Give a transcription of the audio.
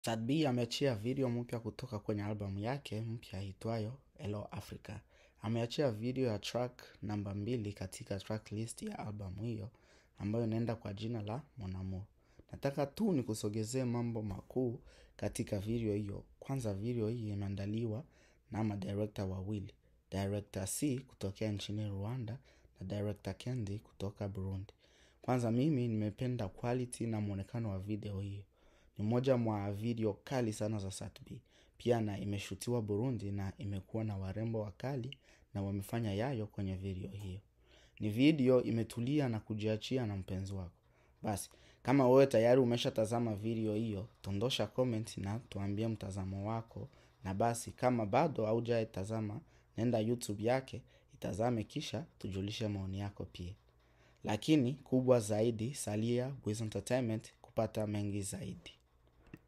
Sadbi ameachia video mpya kutoka kwenye albamu yake mpya ihitwayo Hello Africa. Ameachia video ya track namba 2 katika track list ya albamu hiyo ambayo inaenda kwa jina la Mon Amour. Nataka tu nikusogezee mambo makuu katika video hiyo. Kwanza, video hii imeandaliwa na madirector wawili. Director C kutokea inchini Rwanda na director Kendi kutoka Burundi. Kwanza, mimi nimependa quality na muonekano wa video hiyo. Ni moja mwa video kali sana za Sadbi. Pia na imeshootiwa Burundi na imekuwa na warembo wakali na wamefanya yayo kwenye video hiyo. Ni video imetulia na kujiachia na mpenzi wako. Basi, kama wewe tayari umeshatazama video hiyo, tondosha comment na tuambie mtazamo wako. Na basi, kama bado haujaitazama, nenda YouTube yake, itazame kisha tujulishe maoni yako pia. Lakini kubwa zaidi, salia Bwiza Entertainment kupata mengi zaidi.